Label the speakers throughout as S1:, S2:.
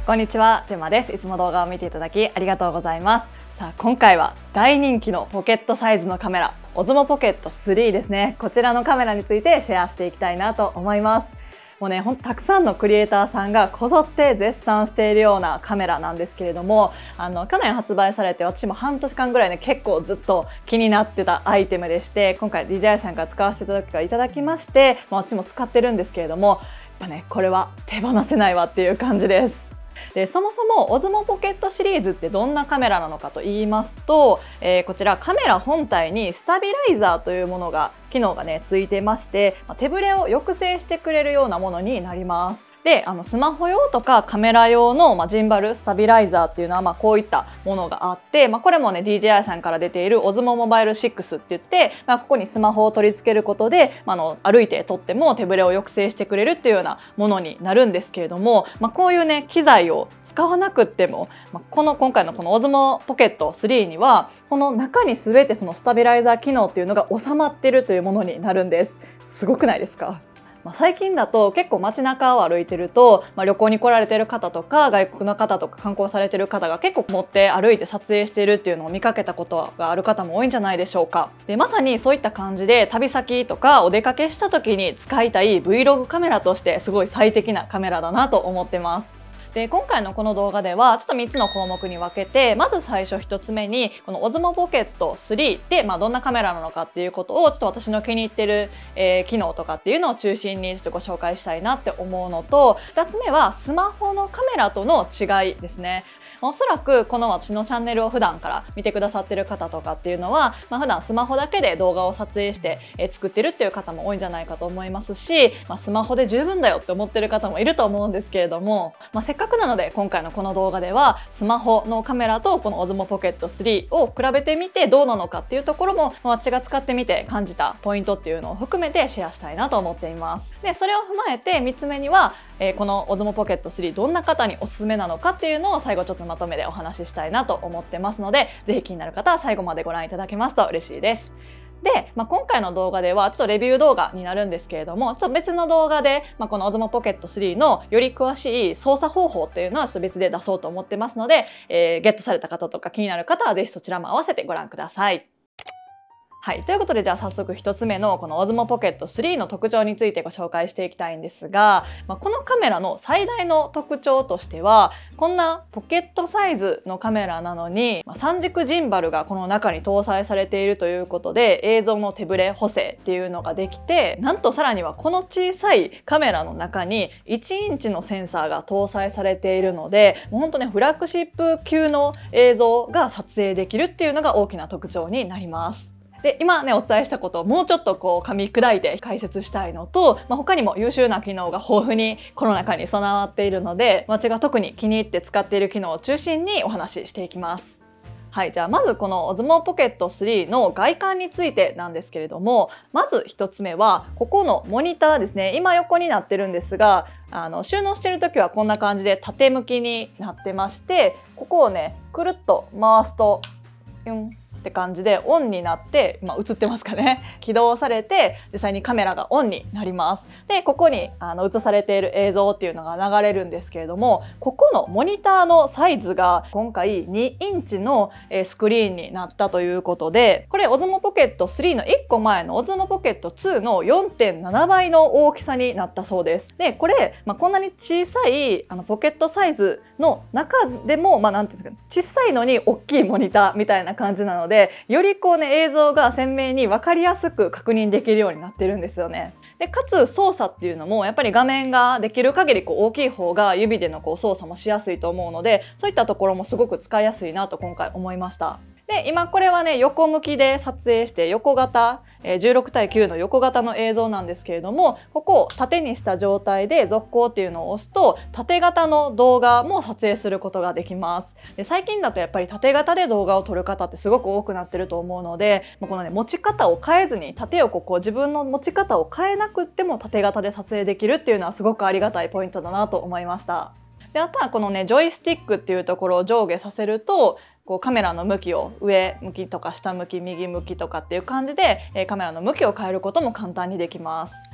S1: こんにちは、ジェマです。いつも動画を見ていただきありがとうございます。さあ、今回は大人気のポケットサイズのカメラ、Osmo Pocket 3ですね。こちらのカメラについてシェアしていきたいなと思います。もうね、ほんとたくさんのクリエイターさんがこぞって絶賛しているようなカメラなんですけれども、去年発売されて私も半年間ぐらいね、結構ずっと気になってたアイテムでして、今回 DJI さんから使わせていただきまして、私も使ってるんですけれども、やっぱね、これは手放せないわっていう感じです。でそもそも Osmo Pocket シリーズってどんなカメラなのかと言いますと、こちらカメラ本体にスタビライザーというものが機能がねついてまして、手ぶれを抑制してくれるようなものになります。でスマホ用とかカメラ用の、ジンバルスタビライザーっていうのは、こういったものがあって、これもね DJI さんから出ている Osmo Mobile 6って言って、ここにスマホを取り付けることで、歩いて撮っても手ぶれを抑制してくれるっていうようなものになるんですけれども、こういうね機材を使わなくっても、今回のこの Osmo Pocket 3にはこの中に全てそのスタビライザー機能っていうのが収まっているというものになるんです。すごくないですか？最近だと結構街中を歩いてると、旅行に来られてる方とか外国の方とか観光されてる方が結構持って歩いて撮影しているっていうのを見かけたことがある方も多いんじゃないでしょうか。でまさにそういった感じで旅先とかお出かけした時に使いたい Vlog カメラとしてすごい最適なカメラだなと思ってます。で今回のこの動画ではちょっと3つの項目に分けて、まず最初1つ目にこの Osmo Pocket 3ってどんなカメラなのかっていうことをちょっと私の気に入ってる、機能とかっていうのを中心にちょっとご紹介したいなって思うのと、2つ目はスマホのカメラとの違いですね。おそらくこの私のチャンネルを普段から見てくださってる方とかっていうのは、普段スマホだけで動画を撮影して、作ってるっていう方も多いんじゃないかと思いますし、スマホで十分だよって思ってる方もいると思うんですけれども、せっかくなので今回のこの動画ではスマホのカメラとこの Osmo Pocket 3を比べてみてどうなのかっていうところも、私が使ってみて感じたポイントっていうのを含めてシェアしたいなと思っています。でそれを踏まえて3つ目には、この Osmo Pocket 3どんな方におすすめなのかっていうのを最後ちょっとまとめでお話ししたいなと思ってますので、ぜひ気になる方は最後までご覧いただけますと嬉しいです。で、今回の動画ではちょっとレビュー動画になるんですけれども、ちょっと別の動画で、この Osmo Pocket 3のより詳しい操作方法っていうのはちょっと別で出そうと思ってますので、ゲットされた方とか気になる方はぜひそちらも合わせてご覧ください。はい、ということでじゃあ早速1つ目のこの Osmo Pocket 3の特徴についてご紹介していきたいんですが、このカメラの最大の特徴としては、こんなポケットサイズのカメラなのに3軸ジンバルがこの中に搭載されているということで、映像の手ぶれ補正っていうのができて、なんとさらにはこの小さいカメラの中に1インチのセンサーが搭載されているので、もうほんとねフラッグシップ級の映像が撮影できるっていうのが大きな特徴になります。で今ねお伝えしたことをもうちょっと噛み砕いて解説したいのと、他にも優秀な機能が豊富にこの中に備わっているので、私が特に気に入って使っている機能を中心にお話ししていきます。はい、じゃあまずこの Osmo Pocket 3の外観についてなんですけれども、まず1つ目はここのモニターですね。今横になってるんですが、収納してる時はこんな感じで縦向きになってまして、ここをねくるっと回すとって感じでオンになって、映ってますかね、起動されて実際にカメラがオンになります。でここに映されている映像っていうのが流れるんですけれども、ここのモニターのサイズが今回2インチのスクリーンになったということで、これ Osmo Pocket 3の1個前の Osmo Pocket 2の 4.7 倍の大きさになったそうです。でこれ、こんなに小さいポケットサイズの中でも、なんていうんですか、小さいのに大きいモニターみたいな感じなので、より映像が鮮明に分かりやすく確認できるようになってるんですよね。でかつ操作っていうのもやっぱり画面ができる限り大きい方が指での操作もしやすいと思うので、そういったところもすごく使いやすいなと今回思いました。で今これはね横向きで撮影して横型、16対9の横型の映像なんですけれども、ここを縦にした状態で続行っていうのを押すと縦型の動画も撮影することができます。で最近だとやっぱり縦型で動画を撮る方ってすごく多くなってると思うので、このね持ち方を変えずに縦横自分の持ち方を変えなくっても縦型で撮影できるっていうのはすごくありがたいポイントだなと思いました。であとはこのねジョイスティックっていうところを上下させると、カメラの向きを上向きとか下向き右向きとかっていう感じで、カメラの向きを変えることも簡単にできます。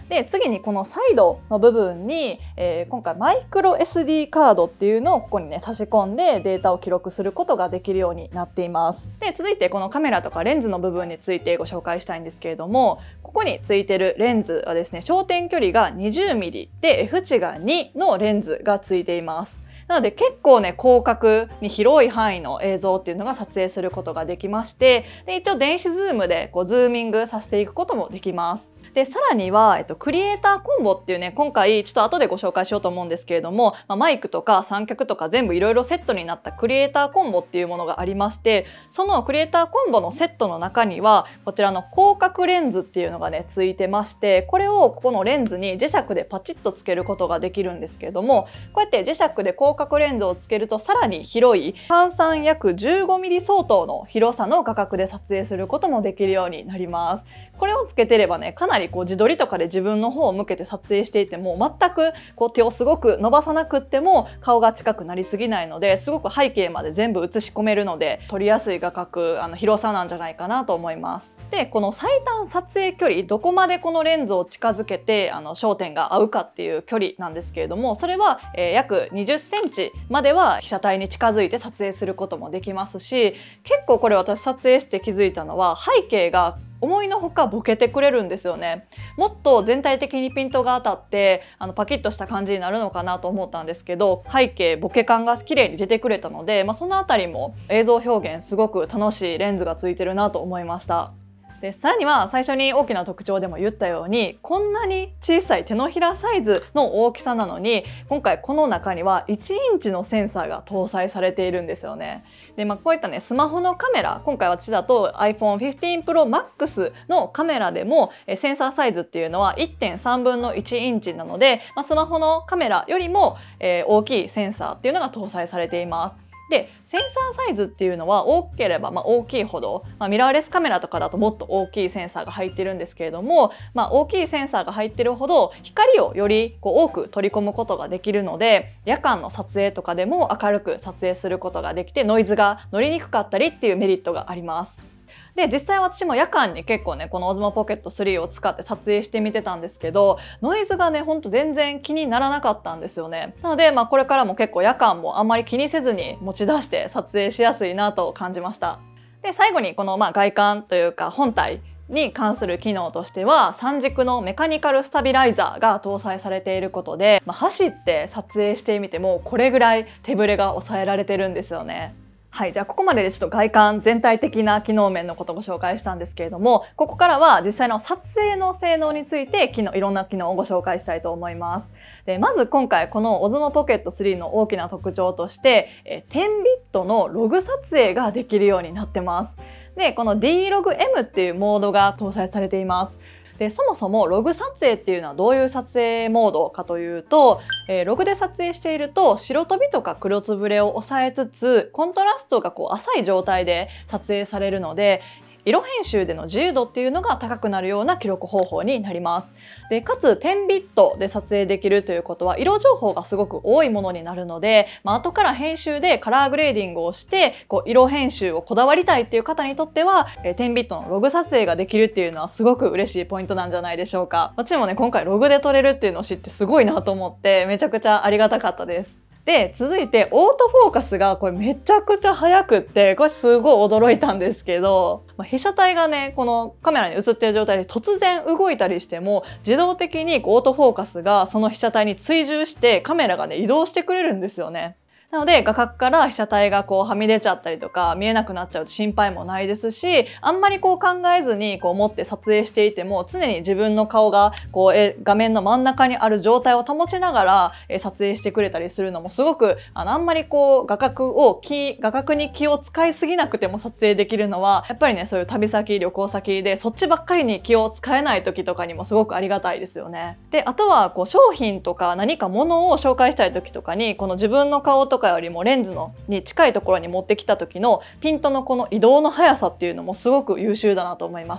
S1: で次にこのサイドの部分に、今回マイクロ SD カードっていうのをここにね差し込んでデータを記録することができるようになっています。で続いてこのカメラとかレンズの部分についてご紹介したいんですけれども、ここについてるレンズはですね、焦点距離が 20mm で F 値が2のレンズがついています。なので結構ね広角に広い範囲の映像っていうのが撮影することができまして、で一応電子ズームでこうズーミングさせていくこともできます。でさらには、クリエイターコンボっていうね、今回ちょっと後でご紹介しようと思うんですけれども、マイクとか三脚とか全部いろいろセットになったクリエイターコンボっていうものがありまして、そのクリエイターコンボのセットの中にはこちらの広角レンズっていうのがねついてまして、これをここのレンズに磁石でパチッとつけることができるんですけれども、こうやって磁石で広角レンズをつけるとさらに広い換算約 15mm 相当の広さの画角で撮影することもできるようになります。これをつけてればね、かなりこう自撮りとかで自分の方を向けて撮影していても全くこう手をすごく伸ばさなくっても顔が近くなりすぎないので、すごく背景まで全部写し込めるので撮りやすい画角、広さなんじゃないかなと思います。でこの最短撮影距離、どこまでこのレンズを近づけて焦点が合うかっていう距離なんですけれども、それは、約20センチまでは被写体に近づいて撮影することもできますし、結構これ私撮影して気づいたのは背景が思いのほかボケてくれるんですよね。もっと全体的にピントが当たってパキッとした感じになるのかなと思ったんですけど、背景ボケ感が綺麗に出てくれたので、そのあたりも映像表現すごく楽しいレンズがついてるなと思いました。でさらには最初に大きな特徴でも言ったように、こんなに小さい手のひらサイズの大きさなのに、今回この中には1インチのセンサーが搭載されているんですよね。で、こういったねスマホのカメラ、今回私だと iPhone 15 Pro Max のカメラでもセンサーサイズっていうのは 1.3 分の1インチなので、スマホのカメラよりも大きいセンサーっていうのが搭載されています。でセンサーサイズっていうのは大きければ大きいほど、ミラーレスカメラとかだともっと大きいセンサーが入ってるんですけれども、大きいセンサーが入ってるほど光をより多く取り込むことができるので、夜間の撮影とかでも明るく撮影することができて、ノイズが乗りにくかったりっていうメリットがあります。で実際私も夜間に結構ねこの Osmo Pocket 3を使って撮影してみてたんですけど、ノイズがねほんと全然気にならなかったんですよね。なのでこれからも結構夜間もあんまり気にせずに持ち出して撮影しやすいなと感じました。で最後にこの外観というか本体に関する機能としては、3軸のメカニカルスタビライザーが搭載されていることで、走って撮影してみてもこれぐらい手ぶれが抑えられてるんですよね。はい、じゃあここまででちょっと外観全体的な機能面のことをご紹介したんですけれども、ここからは実際の撮影の性能についていろんな機能をご紹介したいと思います。でまず今回この Osmo Pocket 3の大きな特徴として10ビットのログ撮影ができるようになってます。でこの D-Log-M っていうモードが搭載されています。でそもそもログ撮影っていうのはどういう撮影モードかというと、ログで撮影していると白飛びとか黒つぶれを抑えつつ、コントラストが浅い状態で撮影されるので、色編集での自由度っていうのが高くなるような記録方法になります。でかつ10ビットで撮影できるということは色情報がすごく多いものになるので、後から編集でカラーグレーディングをして色編集をこだわりたいっていう方にとっては10ビットのログ撮影ができるっていうのはすごく嬉しいポイントなんじゃないでしょうか。私もね今回ログで撮れるっていうのを知ってすごいなと思ってめちゃくちゃありがたかったです。で続いてオートフォーカスがこれめちゃくちゃ速くって、これすごい驚いたんですけど、被写体がねこのカメラに映ってる状態で突然動いたりしても自動的にオートフォーカスがその被写体に追従してカメラがね移動してくれるんですよね。なので画角から被写体がはみ出ちゃったりとか見えなくなっちゃうと心配もないですし、あんまり考えずに持って撮影していても常に自分の顔が画面の真ん中にある状態を保ちながら撮影してくれたりするのもすごくあんまり画角に気を使いすぎなくても撮影できるのはやっぱりねそういう旅先旅行先でそっちばっかりに気を使えない時とかにもすごくありがたいですよね。であとは商品とか何か物を紹介したい時とかにこの自分の顔とかよりもレンズに近いところに持ってきた時のピントの移動の速さっていうのもすごく優秀だなと思いました。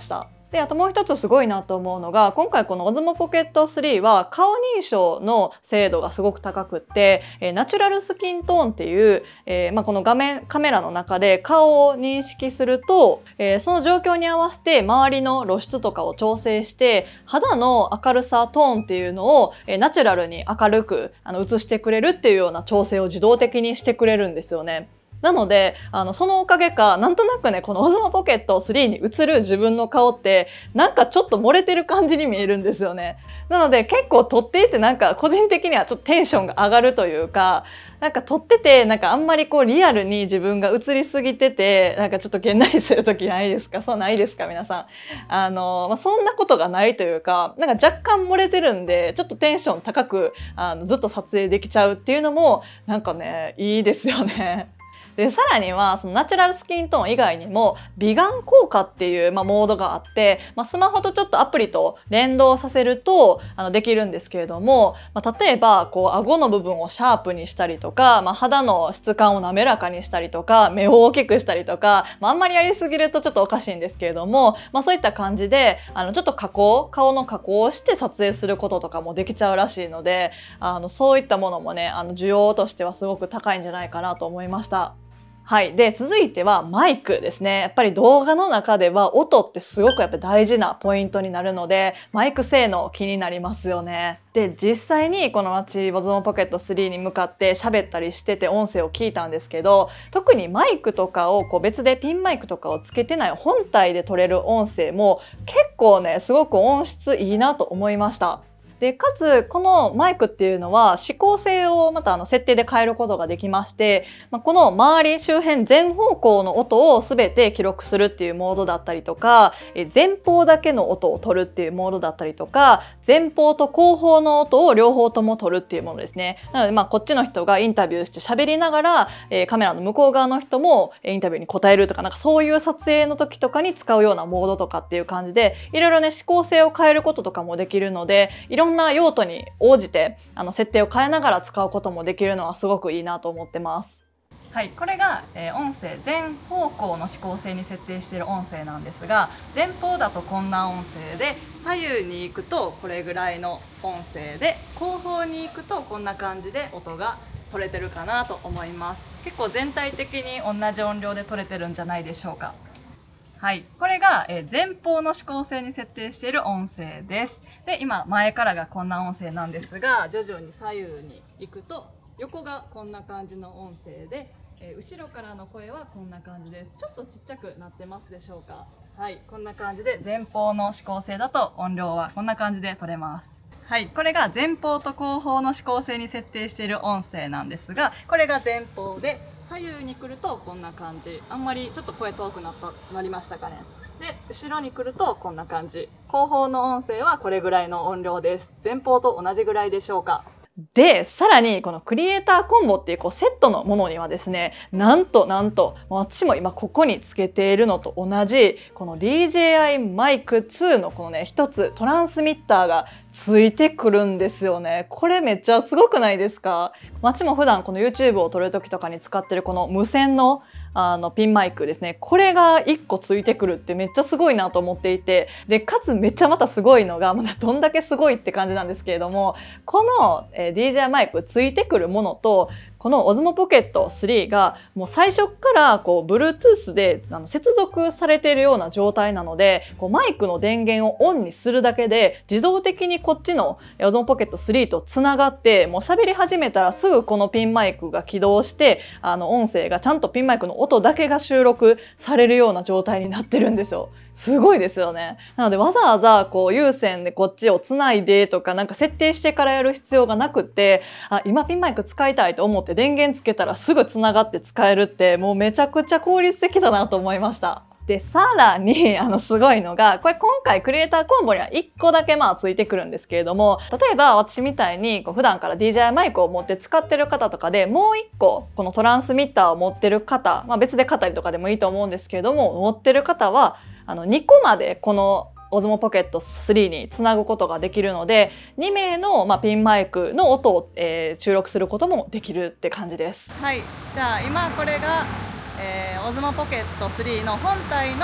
S1: で、あともう一つすごいなと思うのが、今回この Osmo Pocket 3は顔認証の精度がすごく高くって、ナチュラルスキントーンっていう、このカメラの中で顔を認識すると、その状況に合わせて周りの露出とかを調整して、肌の明るさ、トーンっていうのを、ナチュラルに明るく映してくれるっていうような調整を自動的にしてくれるんですよね。なのでそのおかげかなんとなくね、この Osmo Pocket 3に映る自分の顔ってなんかちょっと漏れてる感じに見えるんですよね。なので結構撮っていてなんか個人的にはちょっとテンションが上がるというか、なんか撮っててなんかあんまりこうリアルに自分が映りすぎててなんかちょっとげんなりする時ないですか？そうないですか皆さん。そんなことがないというか、なんか若干漏れてるんでちょっとテンション高くずっと撮影できちゃうっていうのもなんかねいいですよね。でさらにはそのナチュラルスキントーン以外にも美顔効果っていう、モードがあって、スマホとちょっとアプリと連動させるとできるんですけれども、例えばこう顎の部分をシャープにしたりとか、肌の質感を滑らかにしたりとか、目を大きくしたりとか、あんまりやりすぎるとちょっとおかしいんですけれども、そういった感じでちょっと顔の加工をして撮影することとかもできちゃうらしいので、そういったものもね需要としてはすごく高いんじゃないかなと思いました。はい。で、続いてはマイクですね。やっぱり動画の中では音ってすごくやっぱ大事なポイントになるので、マイク性能気になりますよね。で、実際にこの私、Osmo Pocket 3に向かって喋ったりしてて音声を聞いたんですけど、特にマイクとかをこう別でピンマイクとかをつけてない本体で撮れる音声も結構ね、すごく音質いいなと思いました。でかつこのマイクっていうのは指向性をまた設定で変えることができまして、この周り周辺全方向の音を全て記録するっていうモードだったりとか、前方だけの音を取るっていうモードだったりとか、前方と後方の音を両方とも取るっていうものですね。なのでこっちの人がインタビューして喋りながら、カメラの向こう側の人もインタビューに答えるとか、なんかそういう撮影の時とかに使うようなモードとかっていう感じで、いろいろね指向性を変えることとかもできるので、いろんな用途に応じて設定を変えながら使うこともできるのはすごくいいなと思ってます。はい、これが、音声全方向の指向性に設定している音声なんですが、前方だとこんな音声で、左右に行くとこれぐらいの音声で、後方に行くとこんな感じで音が取れてるかなと思います。結構全体的に同じ音量で取れてるんじゃないでしょうか。はい、これが前方の指向性に設定している音声です。で、今前からがこんな音声なんですが、徐々に左右に行くと横がこんな感じの音声で、後ろからの声はこんな感じです。ちょっとちっちゃくなってますでしょうか。はい、こんな感じで前方の指向性だと音量はこんな感じで取れます。はい、これが前方と後方の指向性に設定している音声なんですが、これが前方で、左右に来るとこんな感じ。あんまりちょっと声遠くなりましたかね。で、後ろに来るとこんな感じ。後方の音声はこれぐらいの音量です。前方と同じぐらいでしょうか。で、さらにこのクリエイターコンボっていうセットのものにはですね、なんと私も今ここにつけているのと同じこの DJI マイク2のこのね一つトランスミッターがついてくるんですよね。これめっちゃすごくないですか？私も普段この YouTube を撮る時とかに使ってるこの無線のピンマイクですね。これが1個ついてくるってめっちゃすごいなと思っていて、でかつめっちゃまたすごいのが、どんだけすごいって感じなんですけれども、この、DJI マイクついてくるものとこの Osmo Pocket 3がもう最初からBluetooth で接続されているような状態なので、マイクの電源をオンにするだけで自動的にこっちの Osmo Pocket 3とつながって、もう喋り始めたらすぐこのピンマイクが起動して、音声がちゃんとピンマイクの音だけが収録されるような状態になってるんですよ。すごいですよね。なのでわざわざ有線でこっちをつないでとかなんか設定してからやる必要がなくって、今ピンマイク使いたいと思って電源つけたらすぐつながって使えるって、もうめちゃくちゃ効率的だなと思いました。でさらにすごいのが、これ今回クリエイターコンボには1個だけついてくるんですけれども、例えば私みたいに普段から DJI マイクを持って使ってる方とかで、もう1個このトランスミッターを持ってる方、別で買ったりとかでもいいと思うんですけれども、持ってる方は2個までこのOsmo Pocket 3につなぐことができるので、2名の、ピンマイクの音を、収録することもできるって感じです。はい、じゃあ今これが、Osmo Pocket 3の本体の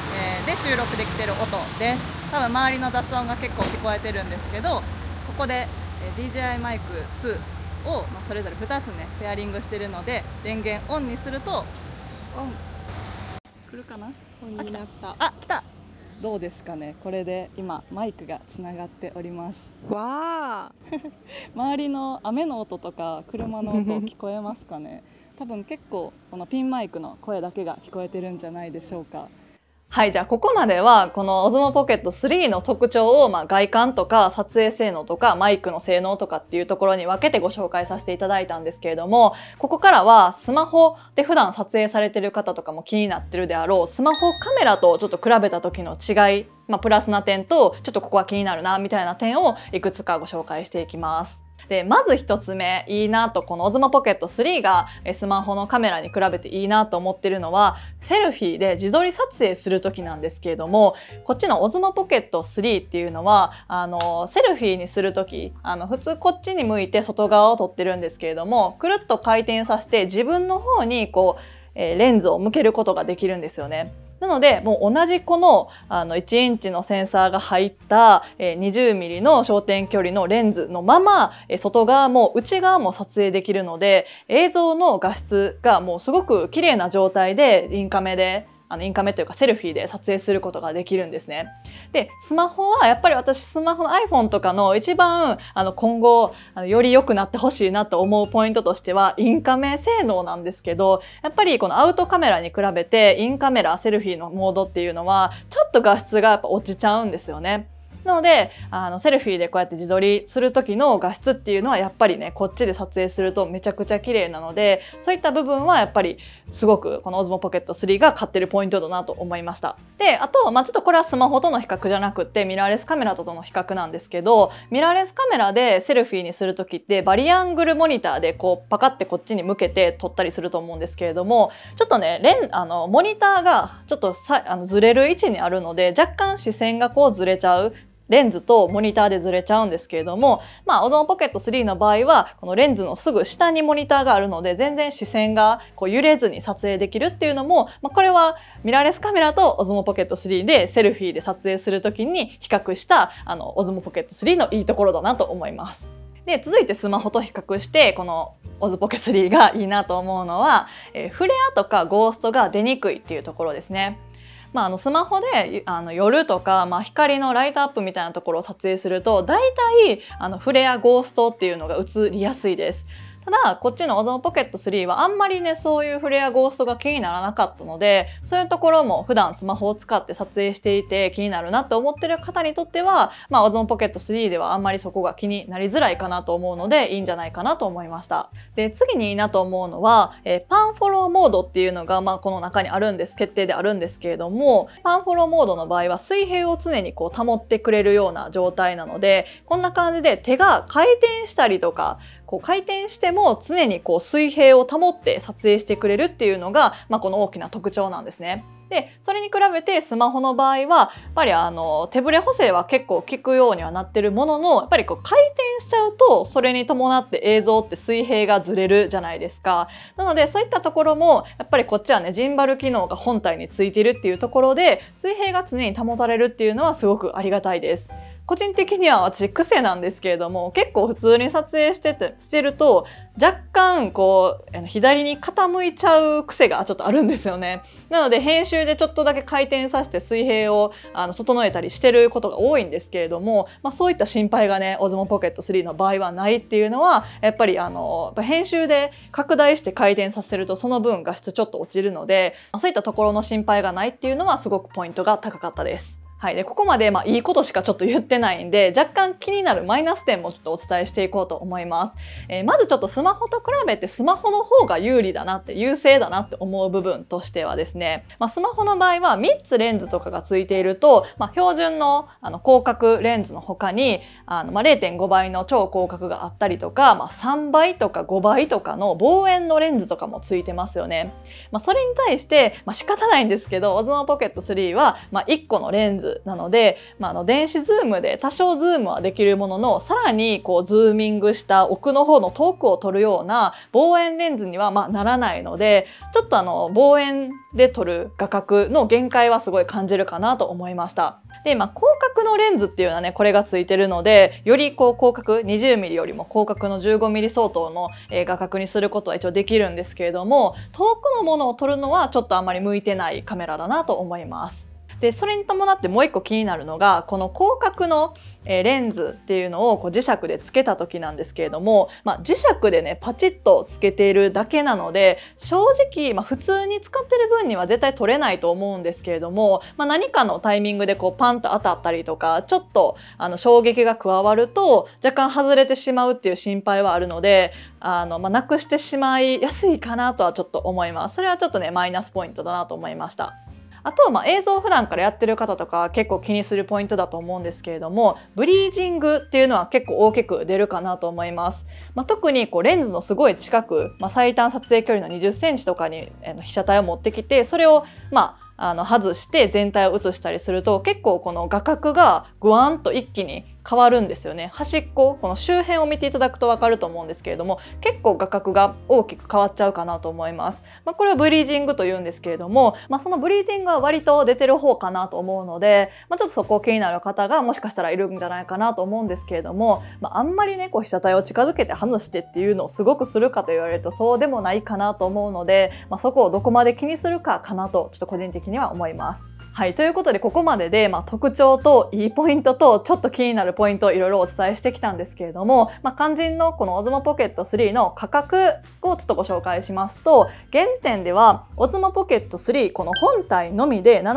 S1: で収録できてる音です。多分周りの雑音が結構聞こえてるんですけど、ここで DJI マイク2を、それぞれ2つねペアリングしてるので、電源オンにするとオン来るかな。
S2: オンになった。
S1: あ、来た。どうですかね。これで今マイクがつながっております。
S2: わあ
S1: 周りの雨の音とか車の音聞こえますかね。多分結構このピンマイクの声だけが聞こえてるんじゃないでしょうか。はい、じゃあここまではこの Osmo Pocket 3の特徴を、外観とか撮影性能とかマイクの性能とかっていうところに分けてご紹介させていただいたんですけれども、ここからはスマホで普段撮影されてる方とかも気になってるであろうスマホカメラとちょっと比べた時の違い、プラスな点とちょっとここは気になるなみたいな点をいくつかご紹介していきます。でまず1つ目いいなと、この Osmo Pocket 3がスマホのカメラに比べていいなと思ってるのは、セルフィーで自撮り撮影する時なんですけれども、こっちの Osmo Pocket 3っていうのはセルフィーにする時普通こっちに向いて外側を撮ってるんですけれども、くるっと回転させて自分の方にレンズを向けることができるんですよね。なのでもう同じこの1インチのセンサーが入った20ミリの焦点距離のレンズのまま外側も内側も撮影できるので、映像の画質がもうすごく綺麗な状態でインカメというかセルフィーで撮影することができるんですね。でスマホはやっぱり私スマホの iPhone とかの一番今後より良くなってほしいなと思うポイントとしてはインカメ性能なんですけど、やっぱりこのアウトカメラに比べてインカメラセルフィーのモードっていうのはちょっと画質がやっぱ落ちちゃうんですよね。なのでセルフィーでこうやって自撮りする時の画質っていうのはやっぱりねこっちで撮影するとめちゃくちゃ綺麗なので、そういった部分はやっぱりすごくこの Osmo Pocket 3が勝ってるポイントだなと思いました。であと、ちょっとこれはスマホとの比較じゃなくってミラーレスカメラとの比較なんですけど、ミラーレスカメラでセルフィーにする時ってバリアングルモニターでパカってこっちに向けて撮ったりすると思うんですけれども、ちょっとねモニターがちょっとずれる位置にあるので若干視線がずれちゃう。レンズとモニターでずれちゃうんですけれども、Osmo Pocket 3の場合はこのレンズのすぐ下にモニターがあるので全然視線が揺れずに撮影できるっていうのも、これはミラーレスカメラと Osmo Pocket 3でセルフィーで撮影する時に比較したOsmo Pocket 3のいいところだなと思います。で続いてスマホと比較してこの Osmo Pocket 3がいいなと思うのは、フレアとかゴーストが出にくいっていうところですね。スマホで夜とか、光のライトアップみたいなところを撮影するとだいたいフレアゴーストっていうのが映りやすいです。ただこっちの Osmo Pocket 3はあんまりねそういうフレアゴーストが気にならなかったので、そういうところも普段スマホを使って撮影していて気になるなって思ってる方にとっては、Osmo Pocket 3ではあんまりそこが気になりづらいかなと思うのでいいんじゃないかなと思いました。で次にいいなと思うのは、パンフォローモードっていうのが、この中にあるんです、決定であるんですけれども、パンフォローモードの場合は水平を常に保ってくれるような状態なので、こんな感じで手が回転したりとか回転しても常に水平を保って撮影してくれるっていうのが、この大きな特徴なんですね。でそれに比べてスマホの場合はやっぱり手ブレ補正は結構効くようにはなってるものの、やっぱり回転しちゃうとそれに伴って映像って水平がずれるじゃないですか。なのでそういったところもやっぱりこっちはねジンバル機能が本体についてるっていうところで水平が常に保たれるっていうのはすごくありがたいです。個人的には私癖なんですけれども、結構普通に撮影してると若干左に傾いちゃう癖がちょっとあるんですよね。なので編集でちょっとだけ回転させて水平を整えたりしてることが多いんですけれども、そういった心配がね Osmo Pocket 3の場合はないっていうのはやっぱり編集で拡大して回転させるとその分画質ちょっと落ちるので、そういったところの心配がないっていうのはすごくポイントが高かったです。はい、でここまでいいことしかちょっと言ってないんで、若干気になるマイナス点もちょっとお伝えしていこうと思います。まずちょっとスマホと比べてスマホの方が有利だなって優勢だなって思う部分としてはですね、スマホの場合は3つレンズとかがついていると、標準の広角レンズの他に0.5 倍の超広角があったりとか、3倍とか5倍とかの望遠のレンズとかもついてますよね。それに対して、仕方ないんですけど Osmo Pocket 3は1個のレンズズなので、電子ズームで多少ズームはできるものの、さらにこうズーミングした奥の方の遠くを撮るような望遠レンズにはならないので、ちょっと望遠で撮る画角の限界はすごい感じるかなと思いました。で、広角のレンズっていうのはね、これがついてるので、よりこう広角 20mm よりも広角の 15mm 相当の画角にすることは一応できるんですけれども、遠くのものを撮るのはちょっとあんまり向いてないカメラだなと思います。で、それに伴ってもう一個気になるのが、この広角のレンズっていうのをこう磁石でつけた時なんですけれども、磁石でねパチッとつけているだけなので、正直、普通に使ってる分には絶対取れないと思うんですけれども、何かのタイミングでこうパンと当たったりとか、ちょっと衝撃が加わると若干外れてしまうっていう心配はあるので、なくしてしまいやすいかなとはちょっと思います。それはちょっとねマイナスポイントだなと思いました。あとは映像を普段からやってる方とか結構気にするポイントだと思うんですけれども、ブリージングっていうのは結構大きく出るかなと思います。特にこうレンズのすごい近く、最短撮影距離の20センチとかに被写体を持ってきて、それを外して全体を写したりすると、結構この画角がグワンと一気に変わるんですよね。端っこ、この周辺を見ていただくと分かると思うんですけれども、結構画角が大きく変わっちゃうかなと思います。これをブリージングというんですけれども、そのブリージングは割と出てる方かなと思うので、ちょっとそこ気になる方がもしかしたらいるんじゃないかなと思うんですけれども、あんまりねこう被写体を近づけて外してっていうのをすごくするかと言われるとそうでもないかなと思うので、そこをどこまで気にするかかなとちょっと個人的には思います。はい、ということでここまでで、特徴といいポイントとちょっと気になるポイントをいろいろお伝えしてきたんですけれども、肝心のこの Osmo Pocket 3の価格をちょっとご紹介しますと、現時点では Osmo Pocket 3この本体のみで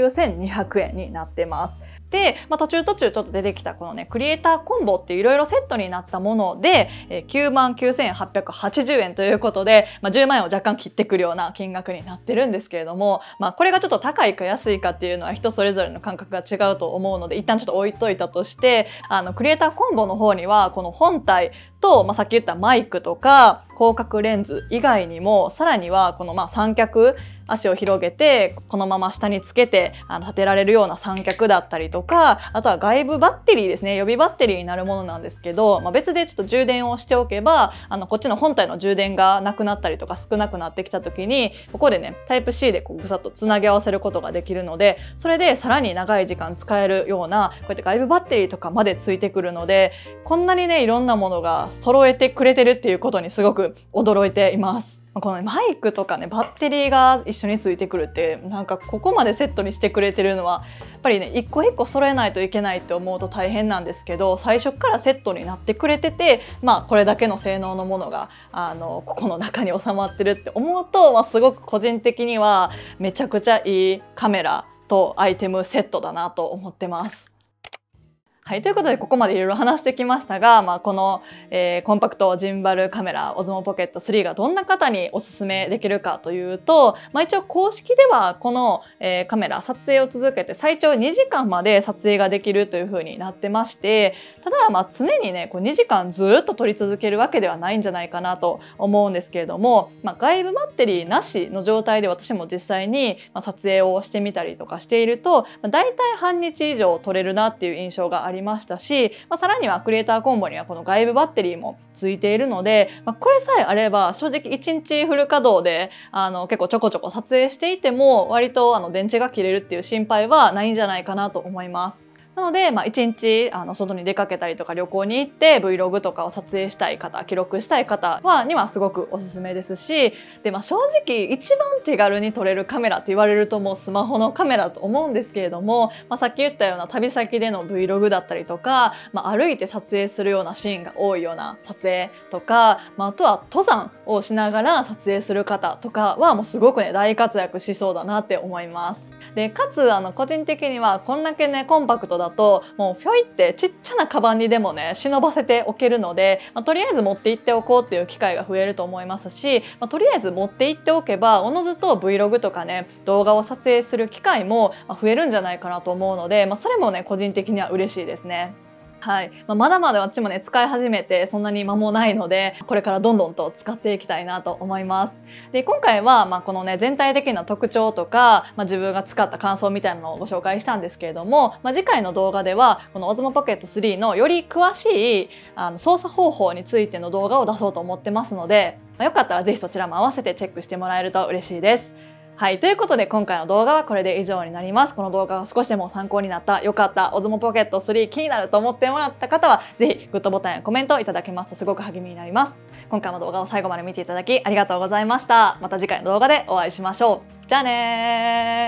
S1: 79,200 円になってます。で、途中ちょっと出てきたこのねクリエイターコンボっていういろいろセットになったもので、99,880 円ということで、10万円を若干切ってくるような金額になってるんですけれども、これがちょっと高いか安いかっていうのは人それぞれの感覚が違うと思うので、一旦ちょっと置いといたとして、クリエイターコンボの方にはこの本体と、さっき言ったマイクとか広角レンズ以外にも、さらにはこの三脚、足を広げてこのまま下につけて立てられるような三脚だったりとか、あとは外部バッテリーですね、予備バッテリーになるものなんですけど、別でちょっと充電をしておけばこっちの本体の充電がなくなったりとか少なくなってきた時に、ここでねタイプ C でこうぐさっとつなぎ合わせることができるので、それでさらに長い時間使えるようなこうやって外部バッテリーとかまでついてくるので、こんなにねいろんなものが揃えてくれてるっていうことにすごく驚いています。このマイクとかねバッテリーが一緒についてくるって、なんかここまでセットにしてくれてるのはやっぱりね一個一個揃えないといけないって思うと大変なんですけど、最初からセットになってくれてて、これだけの性能のものがここの中に収まってるって思うと、すごく個人的にはめちゃくちゃいいカメラとアイテムセットだなと思ってます。はい、ということでここまでいろいろ話してきましたが、この、コンパクトジンバルカメラ Osmo Pocket 3がどんな方におすすめできるかというと、一応公式ではこの、カメラ撮影を続けて最長2時間まで撮影ができるというふうになってまして、ただ常にねこう2時間ずっと撮り続けるわけではないんじゃないかなと思うんですけれども、外部バッテリーなしの状態で私も実際に撮影をしてみたりとかしていると、だいたい半日以上撮れるなっていう印象がありましたし、さらにはクリエイターコンボにはこの外部バッテリーもついているので、これさえあれば正直1日フル稼働で結構ちょこちょこ撮影していても割と電池が切れるっていう心配はないんじゃないかなと思います。なので、一日外に出かけたりとか旅行に行って Vlog とかを撮影したい方、記録したい方にはすごくおすすめですし、で、正直一番手軽に撮れるカメラって言われるともうスマホのカメラだと思うんですけれども、さっき言ったような旅先での Vlog だったりとか、歩いて撮影するようなシーンが多いような撮影とか、あとは登山をしながら撮影する方とかはもうすごくね大活躍しそうだなって思います。でかつ個人的にはこんだけねコンパクトだともうひょいってちっちゃなカバンにでもね忍ばせておけるので、とりあえず持って行っておこうっていう機会が増えると思いますし、とりあえず持って行っておけばおのずと Vlog とかね動画を撮影する機会も増えるんじゃないかなと思うので、それもね個人的には嬉しいですね。 はい。まだまだ私もね、使い始めてそんなに間もないので、これからどんどんと使っていきたいなと思います。で、今回は、このね、全体的な特徴とか、自分が使った感想みたいなのをご紹介したんですけれども、次回の動画では、この Osmo Pocket 3のより詳しい操作方法についての動画を出そうと思ってますので、よかったらぜひそちらも合わせてチェックしてもらえると嬉しいです。はい。ということで今回の動画はこれで以上になります。この動画が少しでも参考になった、良かった、Osmo Pocket 3気になると思ってもらった方は、ぜひグッドボタンやコメントいただけますとすごく励みになります。今回も動画を最後まで見ていただきありがとうございました。また次回の動画でお会いしましょう。じゃあねー。